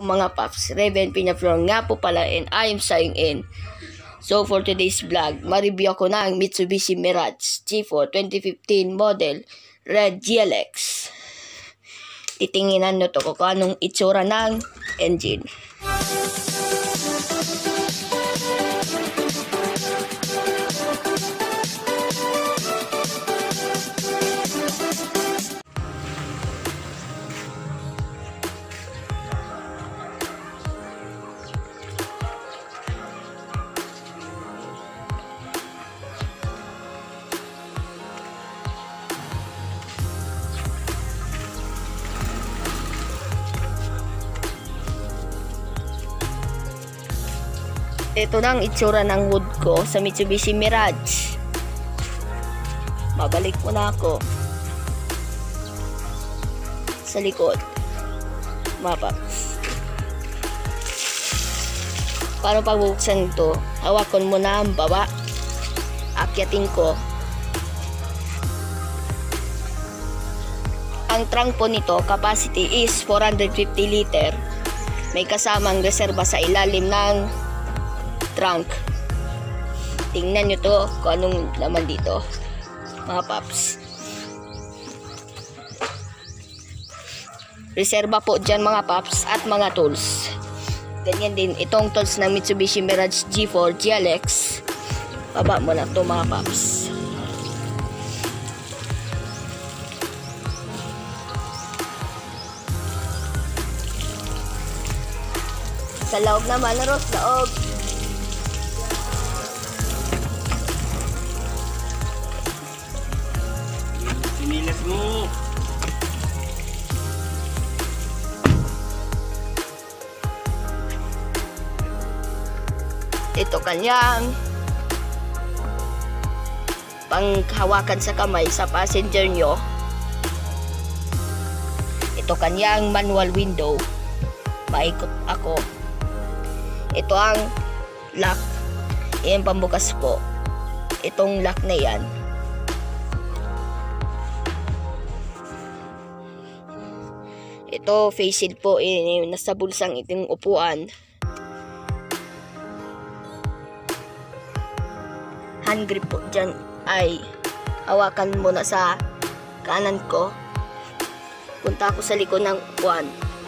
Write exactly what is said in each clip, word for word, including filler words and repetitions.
Mga paps, Raven Pinaflor nga po pala and I am signing in. So for today's vlog, ma-review ako ng Mitsubishi Mirage G four twenty fifteen model Red G L X. Titinginan nyo to kung anong itsura ng engine. Ito na ang itsura ng hood ko sa Mitsubishi Mirage. Babalik muna ako sa likod. Mapaps. Para pagbuksan ito, hawakan mo na ang baba. Akyatin ko. Ang trunk po nito, capacity is four hundred fifty liter. May kasamang reserba sa ilalim ng trunk. Tingnan nyo to kung anong laman dito, mga paps. Reserba po dyan, mga paps, at mga tools. Ganyan din itong tools ng Mitsubishi Mirage G four G L X. Baba mo na to, mga paps. Sa loob naman, naros laog. Sinilas mo. Ito kanyang panghawakan sa kamay sa passenger nyo. Ito kanyang manual window. Maikot ako. Ito ang lock. Yan pambukas po. Itong lock na yan. Ito, face shield po, eh, nasa bulsang itong upuan. Hand grip po dyan ay hawakan muna sa kanan ko. Punta ako sa likod ng upuan.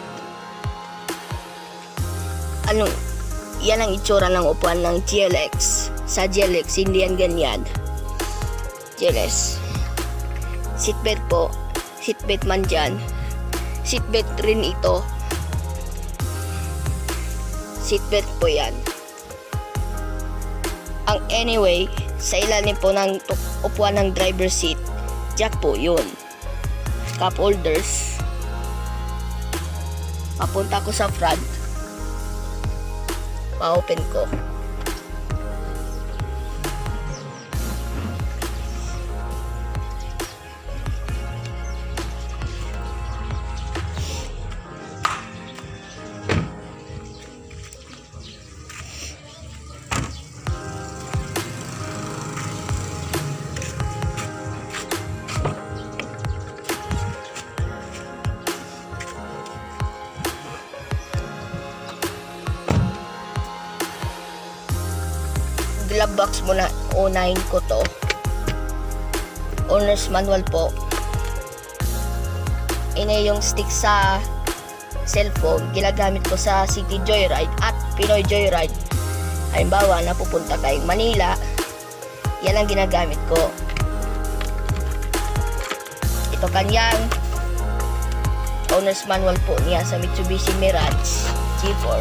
Ano, yan ang itsura ng upuan ng G L X. Sa G L X, hindi yan ganyan. G L S. Seatbelt po. Seatbelt man dyan. Seatbelt rin ito. Seatbelt po yan. Ang anyway, sa ilalim po ng upuan ng driver seat, jack po yun. Cup holders. Papunta ko sa front. Pa-open ko. Glove box muna, unahin ko to. Owner's manual po. Ina yung stick sa cellphone, ginagamit ko sa City Joyride at Pinoy Joyride. Halimbawa, napupunta kayong Manila, yan ang ginagamit ko. Ito kanyang owner's manual po niya sa Mitsubishi Mirage G four.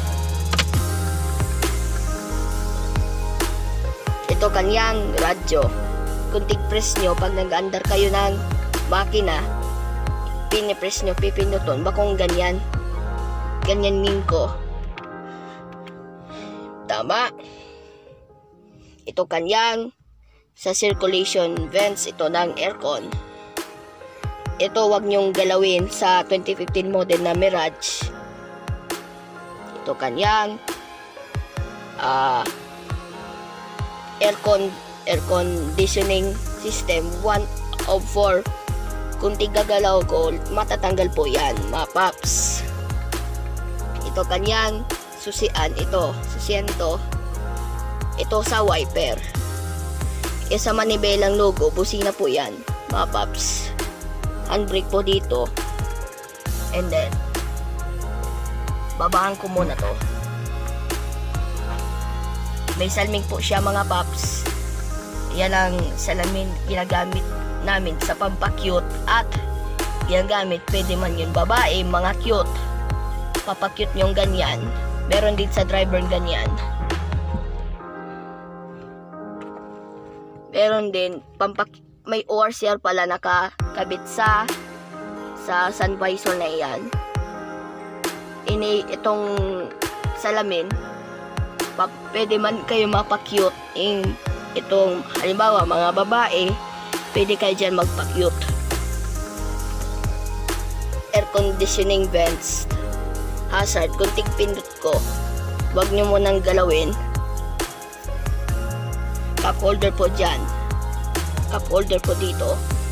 Ito kanyang radyo. Kung tig-press nyo, pag nag-under kayo ng makina, pinipress nyo, pipinuton. Bakong ganyan. Ganyan din ko. Tama. Ito kanyang sa circulation vents, ito ng aircon. Ito wag nyong galawin sa twenty fifteen model na Mirage. Ito kanyang ah uh, aircon air conditioning system, one of four. Kung tigagalaw ko, matatanggal po yan, mga paps. Ito kanyang susian. Ito, susian ito. Ito sa wiper. E sa manibelang logo, busina po yan, mga paps. Handbrake po dito. And then, babaan ko muna to. May salming po siya, mga paps. Yan ang salamin ginagamit namin sa pampakyut. At ginagamit, pwede man yun babae, mga cute. Papakyut nyong ganyan. Meron din sa driver ganyan. Meron din, pampak may O R C R pala nakakabit sa sa sun visor na iyan. Ini, itong salamin, pa, pwede man kayo mapakyut. In, itong, halimbawa, mga babae, pwede kayo dyan magpakyut. Air conditioning vents. Hazard, kung tigpindot ko, huwag nyo munang galawin. Cup holder po dyan. Cup holder po dito.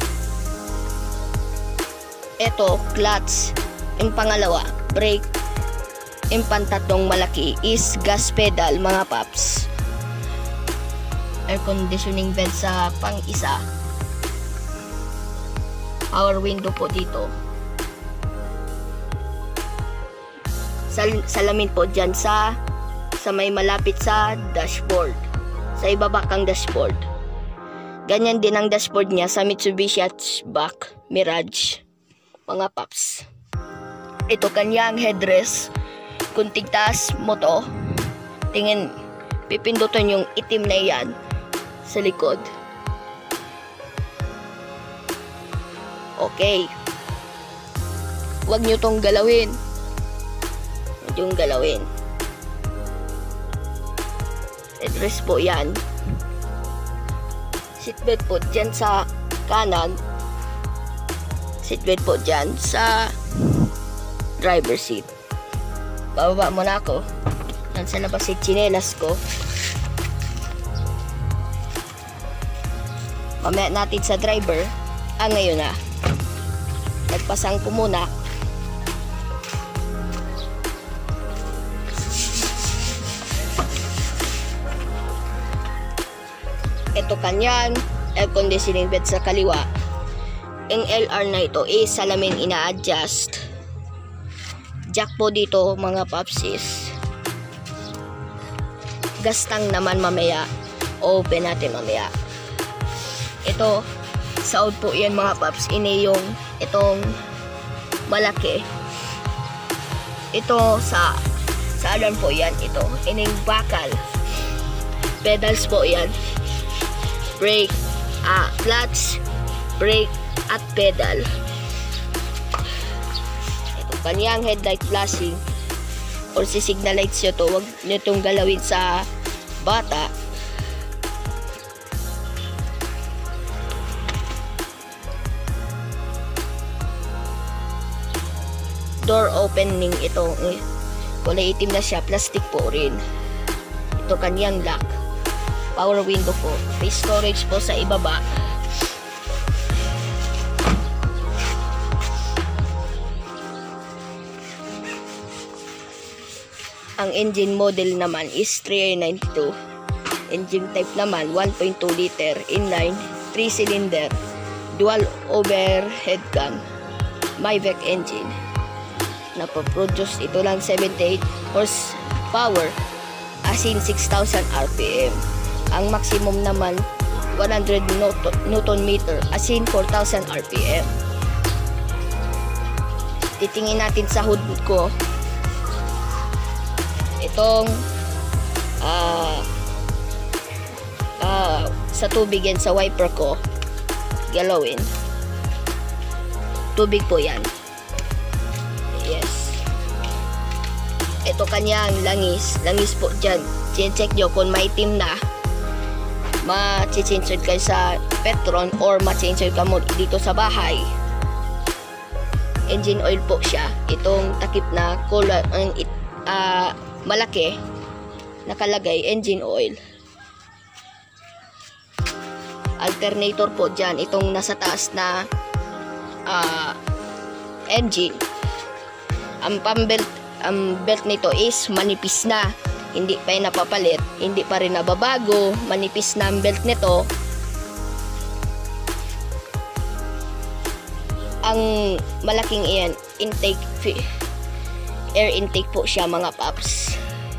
Ito, clutch. Yung pangalawa, brake. Yung pantatlong malaki is gas pedal, mga paps. Air conditioning vent sa pang isa. Power window po dito. Sal salamin po dyan sa sa may malapit sa dashboard. Sa ibaba kang dashboard. Ganyan din ang dashboard niya sa Mitsubishi Hatchback Mirage, mga paps. Ito kanyang headrest. Kung tigtaas mo to, tingin, pipindutin yung itim na yan sa likod. Okay. Huwag nyo tong galawin. Huwag yung galawin. Headrest po yan. Seatbelt po dyan sa kanan. Seatbelt po dyan sa driver seat. Bababa muna ako. Nasa labas si chinelas ko. Mamaya natin sa driver. Ah, ngayon na. Nagpasang ko muna. Ito kanyang air conditioning bed sa kaliwa. Ang L R na ito is salamin ina-adjust. Jack po dito, mga papsis. Gastang naman mamaya. Open natin mamaya. Ito, sa out po yan, mga paps. Ini yung itong malaki. Ito sa sa alarm po yan. Ito, ining bakal. Pedals po yan. Brake, ah, clutch, brake, at pedal. Kanyang headlight flashing or si signal lights nyo to, huwag nyo itong galawin sa bata. Door opening ito, eh, kulay itim na siya, plastic po rin. Ito kanyang lock. Power window po. May storage po sa ibaba. Ang engine model naman is three ninety-two. Engine type naman one point two liter inline, three cylinder, dual overhead gun, Mavic engine. Napoproduce ito lang seventy-eight horsepower, as in six thousand R P M. Ang maximum naman one hundred newton meter, as in four thousand R P M. Titingin natin sa hood ko. Itong uh, uh, sa tubig yan, sa wiper ko, galawin. Tubig po yan. Yes. Ito kanyang langis. Langis po dyan. Check nyo kung maitim na. Ma-change kayo sa Petron or ma-change ka mo dito sa bahay. Engine oil po siya. Itong takip na color, ang uh, malaki, nakalagay engine oil. Alternator po dyan, itong nasa taas na uh, engine. Ang pambelt, ang belt nito is manipis na. Hindi pa yung napapalit. Hindi pa rin nababago. Manipis na ang belt nito. Ang malaking iyan, intake, air intake po siya mga paps.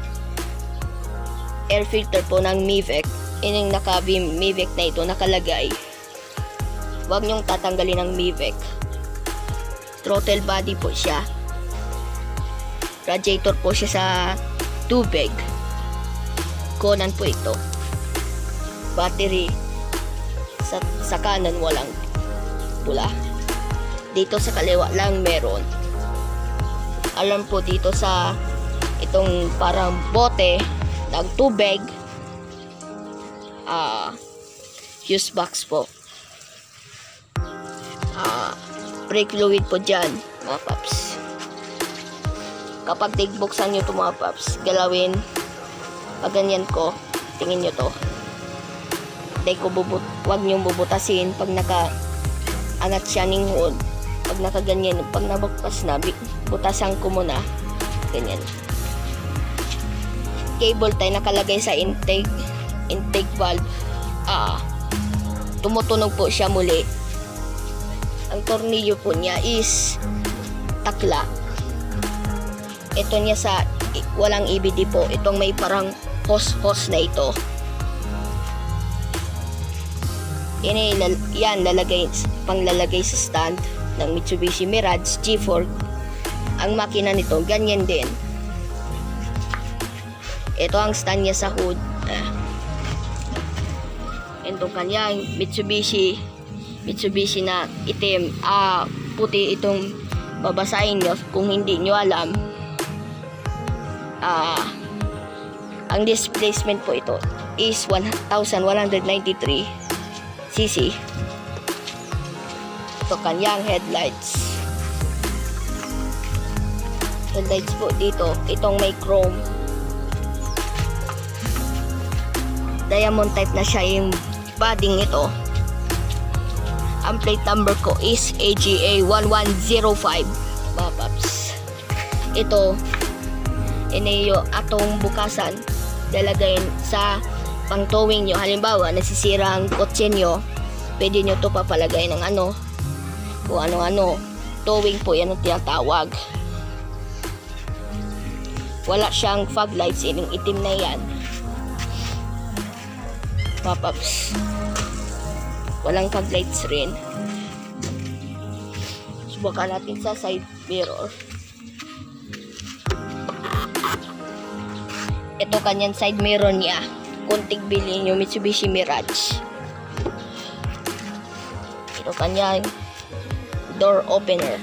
Air filter po ng Mivec. Ining naka-Mivec na ito nakalagay. Huwag nyong tatanggalin ang Mivec. Throttle body po siya. Radiator po siya sa tubig. Conan po ito. Battery sa, sa kanan walang pula. Dito sa kaliwa lang meron. Alam po dito sa itong parang bote ng tubig. Ah, uh, fuse box po. Ah, uh, brake fluid po dyan mga paps. Kapag tigbuksan nyo ito mga paps, galawin, pag ganyan ko, tingin nyo to. Hindi ko bubut, huwag nyo bubutasin pag naka angat siya ng hood. Pag nakaganyan, pag nabuktas na, butasan ko muna. Ganyan. Cable tie nakalagay sa intake, intake valve. Ah, tumutunog po siya muli. Ang tornilyo po niya is takla. Ito niya sa walang E B D po. Itong may parang hose-hose na ito. Yan, yan lalagay, panglalagay sa stand ng Mitsubishi Mirage G four. Ang makina nito, ganyan din. Ito ang stand niya sa hood. Ah. Ito kanyang Mitsubishi Mitsubishi na itim. Ah, puti itong babasahin nyo kung hindi nyo alam. Uh, ang displacement po ito is one thousand one hundred ninety-three cc. Ito kanyang headlights. Headlights po dito. Itong may chrome. Diamond type na siya yung padding ito. Ang plate number ko is A G A one one zero five. Mga paps. Ito iniyo atong bukasan lalagayin sa pang towing nyo. Halimbawa nasisira ang kotse nyo, pwede nyo to papalagay ng ano kung ano-ano. Towing po yan ang tinatawag. Wala siyang fog lights, ining itim na yan mga paps. Walang fog lights rin. Subukan natin sa side mirror. Ito kanyang side mirror niya. Kunting bilhin yung Mitsubishi Mirage. Ito kanyang door opener.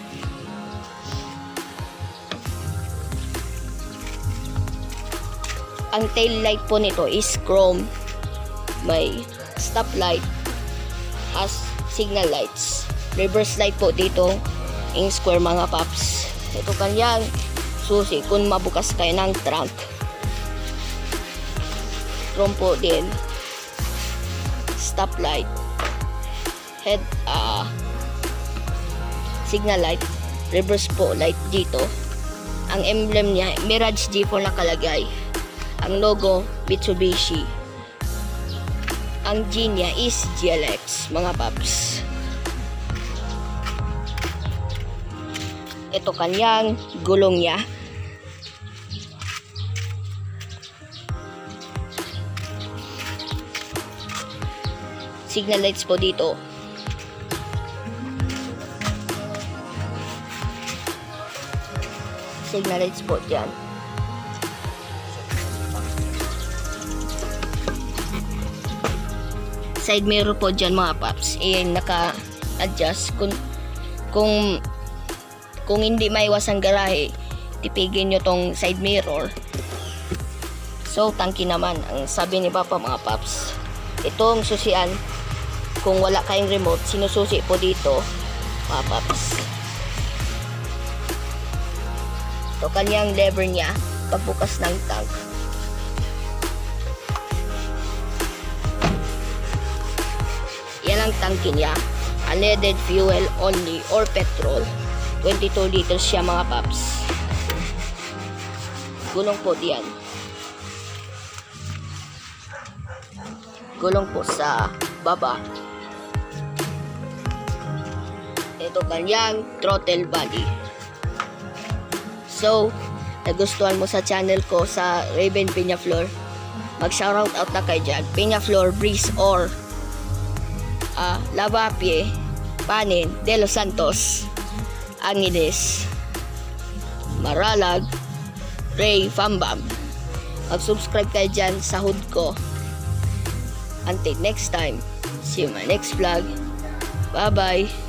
Ang tail light po nito is chrome. May stop light. Has signal lights. Reverse light po dito. In square mga paps. Ito kanyang susi kung mabukas kayo ng trunk. Chrome po din. Stop light. Head uh, signal light. Reverse po light dito. Ang emblem niya Mirage G four nakalagay. Ang logo Mitsubishi. Ang G niya is G L X mga paps. Ito kanyang gulong niya. Signal lights po dito. Signal lights po dyan. Side mirror po dyan mga paps. Ayan, naka-adjust. Kung, kung, kung hindi maiwas ang garahe, tipigin nyo tong side mirror. So, tangki naman. Ang sabi ni Papa mga paps. Itong susian, kung wala kayong remote, sinususi po dito, mga paps. Ito kanyang lever niya, pagbukas ng tank. Yan ang tangki niya. Unleaded fuel only or petrol. twenty-two liters siya mga paps. Gulong po diyan. Gulong po sa baba. Ito kanyang throttle body. So, nagustuhan mo sa channel ko sa Raven Peñaflor, mag-shoutout out na kayo dyan. Peñaflor, Breeze, or uh, Lavapie, Panin, De Los Santos, Angeles, Maralag, Ray, Fambam. Mag-subscribe kayo dyan sa hood ko. Until next time, see you in my next vlog. Bye-bye.